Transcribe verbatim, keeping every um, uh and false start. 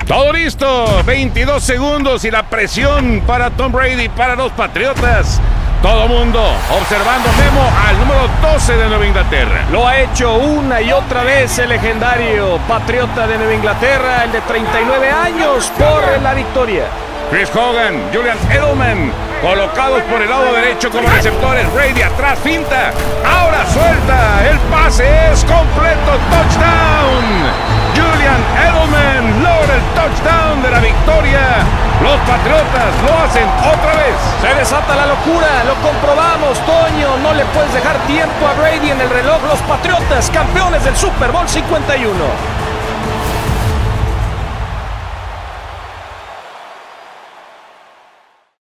Todo listo, veintidós segundos y la presión para Tom Brady, para los Patriotas. Todo mundo observando Memo al número doce de Nueva Inglaterra. Lo ha hecho una y otra vez el legendario Patriota de Nueva Inglaterra, el de treinta y nueve años, por la victoria. Chris Hogan, Julian Edelman, colocados por el lado derecho como receptores. Brady atrás, finta. Ahora suelta. El pase es completo. Touchdown. Julian Edelman logra el touchdown de la victoria. Los Patriotas lo hacen otra vez. Se desata la locura. Lo comprobamos, Toño. No le puedes dejar tiempo a Brady en el reloj. Los Patriotas, campeones del Super Bowl cincuenta y uno.